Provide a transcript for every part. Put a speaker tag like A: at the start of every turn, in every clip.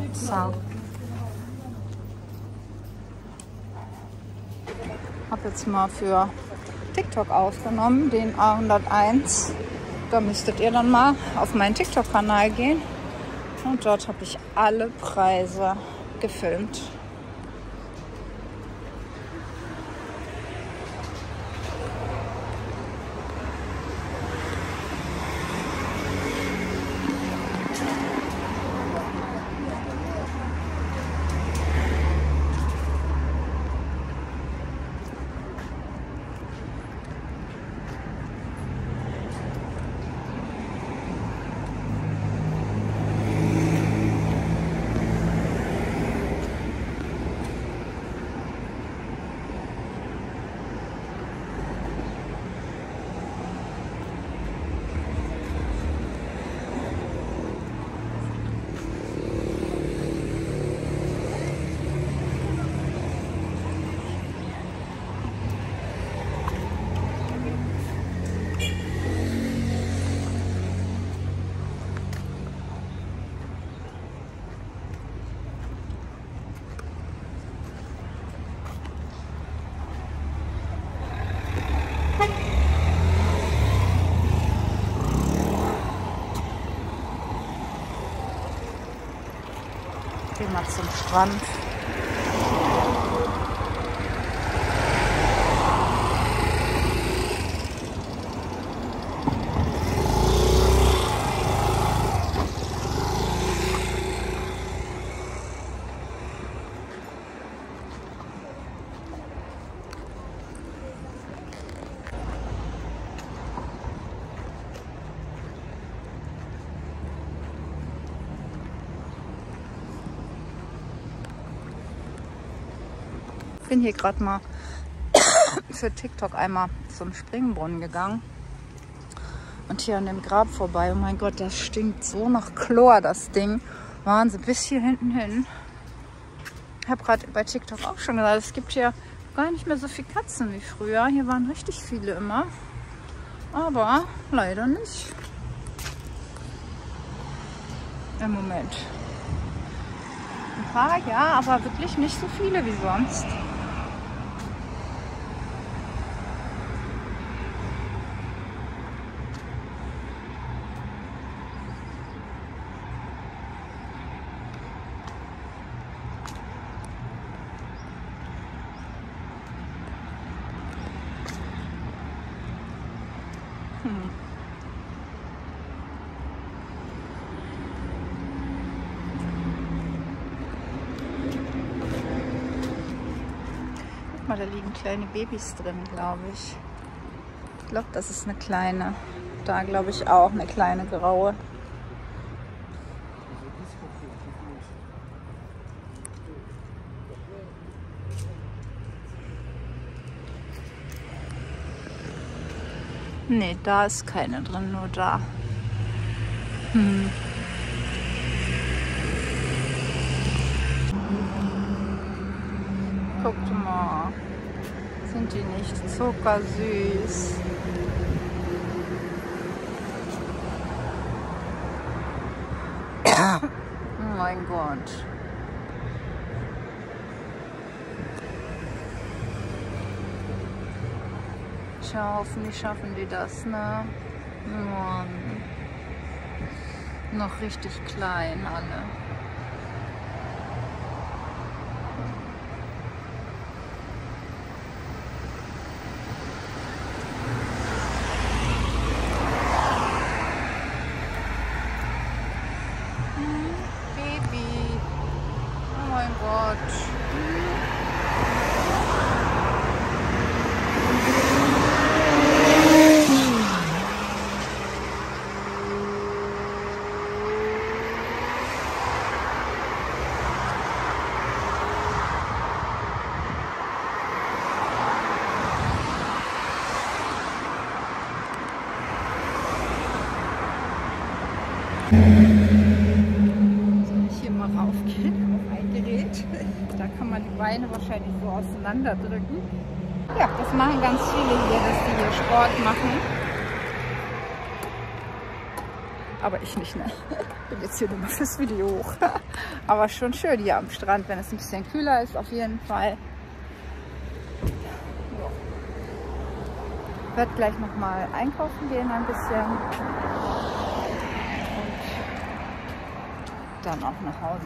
A: So. Habe jetzt mal für TikTok aufgenommen, den A101. Da müsstet ihr dann mal auf meinen TikTok-Kanal gehen. Und dort habe ich alle Preise gefilmt. Gehen wir zum Strand. Ich bin hier gerade mal für TikTok einmal zum Springbrunnen gegangen und hier an dem Grab vorbei. Oh mein Gott, das stinkt so nach Chlor, das Ding. Wahnsinn, bis hier hinten hin. Ich habe gerade bei TikTok auch schon gesagt, es gibt hier gar nicht mehr so viele Katzen wie früher. Hier waren richtig viele immer, aber leider nicht im Moment. Ein paar, ja, aber wirklich nicht so viele wie sonst. Guck mal, da liegen kleine Babys drin, glaube ich. Ich glaube, das ist eine kleine. Da glaube ich auch eine kleine graue. Nee, da ist keine drin, nur da. Guckt mal. Sind die nicht zuckersüß? Oh mein Gott. Tja, hoffentlich schaffen die das, ne? Mann. Noch richtig klein alle. Baby. Oh mein Gott. Soll ich hier mal raufgehen auf ein Gerät? Da kann man die Beine wahrscheinlich so auseinanderdrücken. Ja, das machen ganz viele hier, dass die hier Sport machen. Aber ich nicht, ne? Bin jetzt hier nur mal fürs Video hoch. Aber schon schön hier am Strand, wenn es ein bisschen kühler ist, auf jeden Fall. Ich werde gleich nochmal einkaufen gehen ein bisschen. Und dann auch nach Hause.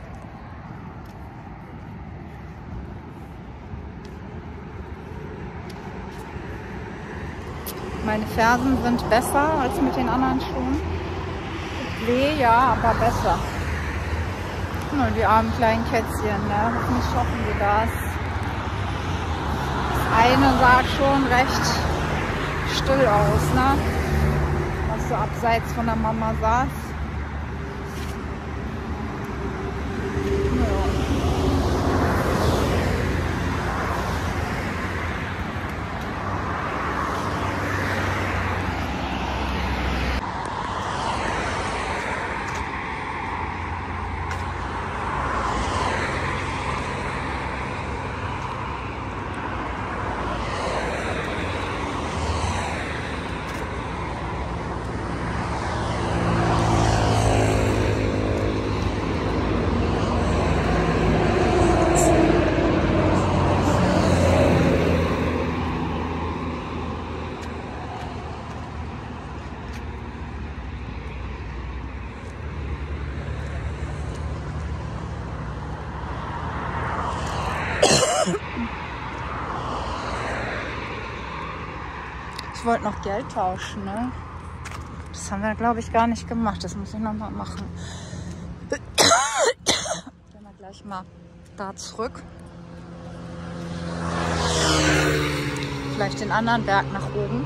A: Meine Fersen sind besser als mit den anderen Schuhen. Weh, ja, aber besser. Nur die armen kleinen Kätzchen, ne? Hoffentlich schaffen die das. Das eine sah schon recht still aus, ne? Was so abseits von der Mama saß. Ich wollte noch Geld tauschen, ne? Das haben wir, glaube ich, gar nicht gemacht. Das muss ich noch mal machen. Gehen wir gleich mal da zurück. Vielleicht den anderen Berg nach oben.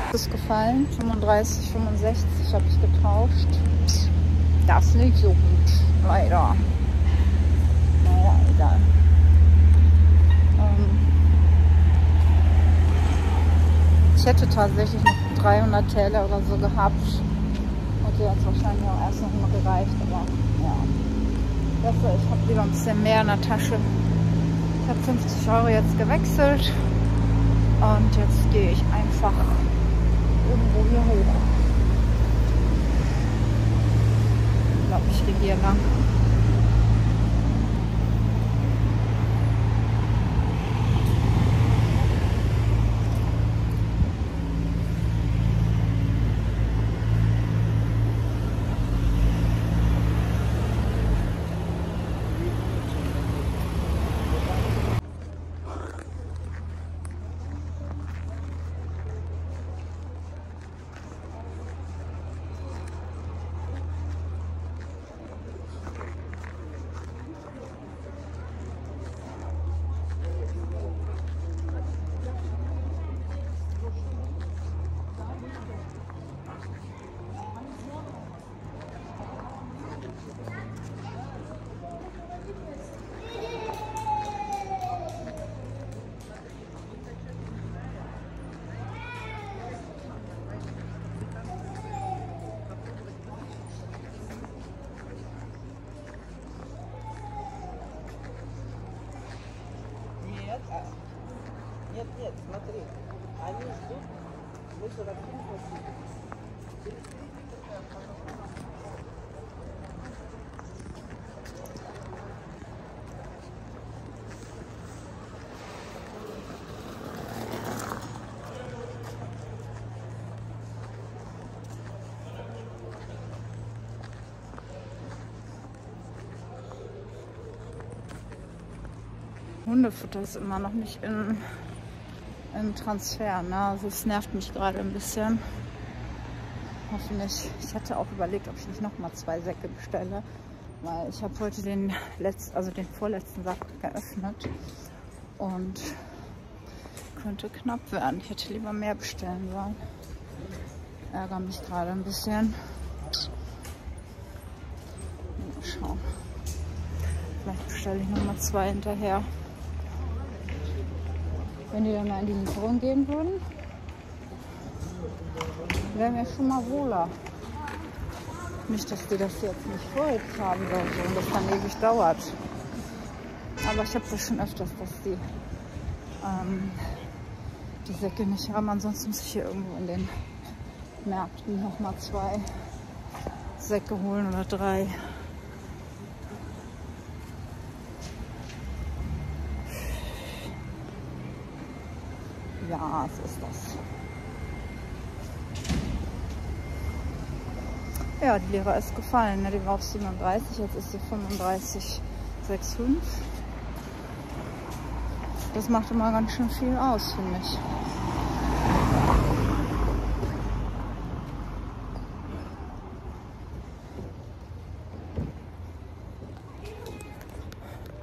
A: Das ist gefallen. 35, 65 habe ich getauscht. Das ist nicht so gut. Leider. Naja, egal. Ich hätte tatsächlich noch 300 Täler oder so gehabt. Hätte jetzt wahrscheinlich auch erst noch mal gereicht, aber ja. Besser, ich habe lieber ein bisschen mehr in der Tasche. Ich habe 50 € jetzt gewechselt und jetzt gehe ich einfach irgendwo hier hoch. Ich glaube, ich gehe hier lang.
B: Нет, смотри, они ждут, мы 47 платили.
A: Hundefutter ist immer noch nicht im Transfer. Ne? Also es nervt mich gerade ein bisschen. Hoffentlich. Ich hatte auch überlegt, ob ich nicht nochmal 2 Säcke bestelle. Weil ich habe heute den vorletzten Sack geöffnet. Und könnte knapp werden. Ich hätte lieber mehr bestellen sollen. Ärgere mich gerade ein bisschen. Mal schauen. Vielleicht bestelle ich nochmal 2 hinterher. Wenn die dann mal in die Lieferung gehen würden, wäre mir schon mal wohler. Nicht, dass die das jetzt nicht vorher haben oder so und das dann ewig dauert. Aber ich habe das schon öfters, dass die Säcke nicht haben. Ansonsten muss ich hier irgendwo in den Märkten nochmal 2 Säcke holen oder 3. Ja, so ist das. Ja, die Lira ist gefallen. Ne? Die war auf 37, jetzt ist sie 35,65. Das macht immer ganz schön viel aus, finde ich.